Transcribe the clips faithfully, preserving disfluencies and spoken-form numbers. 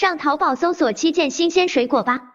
上淘宝搜索七件新鲜水果吧。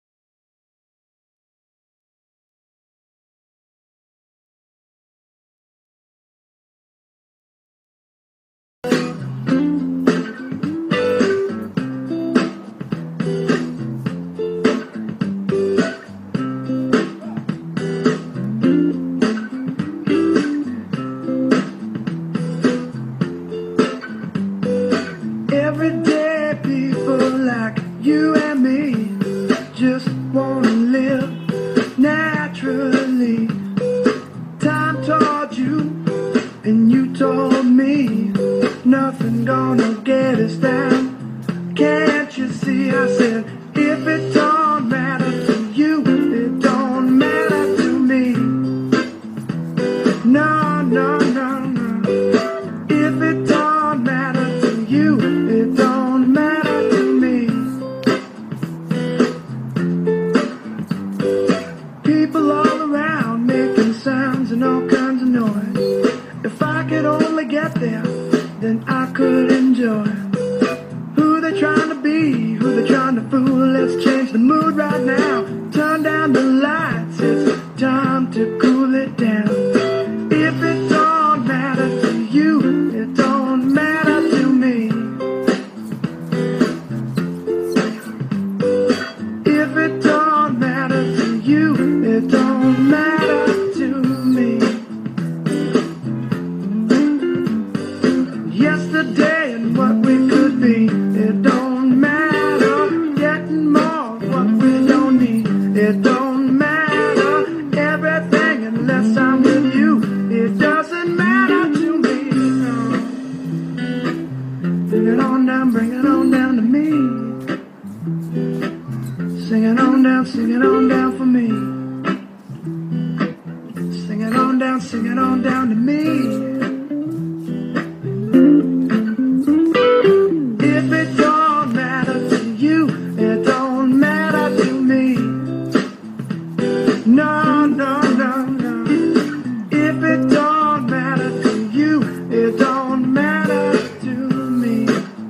Everyday people like you and me just wanna live naturally. Time told you and you told me nothing gonna get us down. Can't you see? I said if it don't matter to you, it don't matter to me. No, no, no, no. If it don't matter to you, it don't matter to me. People all around making sounds and all kinds of noise. If I could only get there, then I could enjoy. Who they trying to be, who they trying to fool. Let's change the mood right now. Turn down the lights, it's time to cool it down. If it don't matter to you, it don't matter to me. If it don't matter to you, it don't matter to me. Yesterday and what we could be, it don't matter. Getting more of what we don't need, it don't matter. Everything unless I'm with you, it doesn't matter to me. No. Bring it on down, bring it on down to me. Sing it on down, sing it on down for me. Sing it on down, sing it on down to me. If it don't matter to you, it don't matter to me. No, no, no, no. If it don't matter to you, it don't matter to me.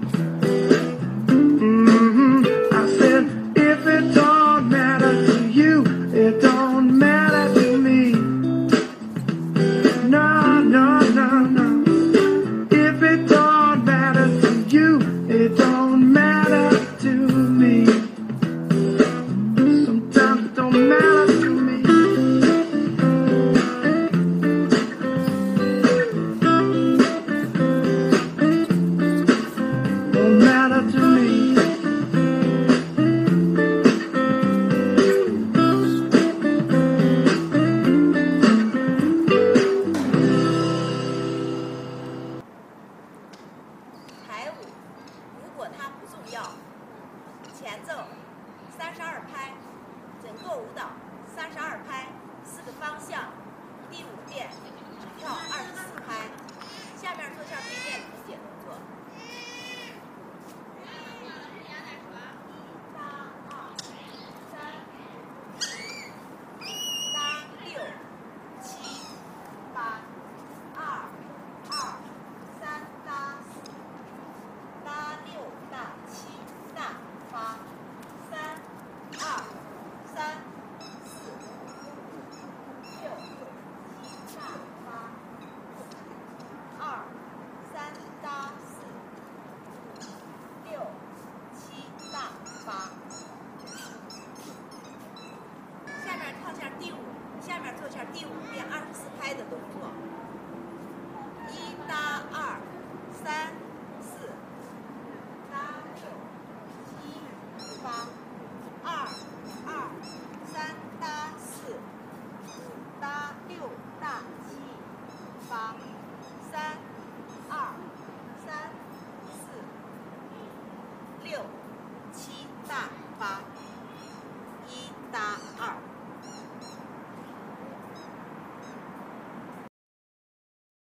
Mm-hmm. I said, if it don't matter to you, it don't matter to me. No, no, no, no. If it don't matter to you, it don't matter to me. Sometimes it don't matter to me. Don't matter to me. 排舞，如果它不重要。前奏三十二拍，整个舞蹈三十二拍，四个方向，第五遍只跳二十四拍。下面做下对面图解动作。八二三，八六七八，二二三八四。八六大七大八，三二三四六七大八，二三大四六七大八。下面跳下第五，下面做下第五遍